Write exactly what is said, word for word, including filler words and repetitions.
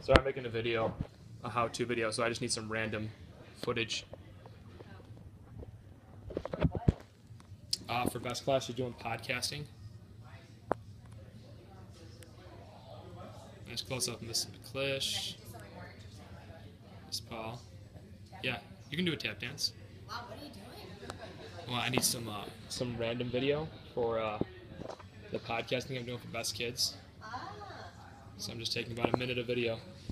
So I'm making a video, a how-to video, so I just need some random footage. Uh, for best class, you're doing podcasting. Nice close up, Miss McClish. Miss Paul. Yeah, you can do a tap dance. Wow, what are you doing? Well, I need some uh, some random video for uh, the podcasting I'm doing for Best Kids. Ah. So I'm just taking about a minute of video.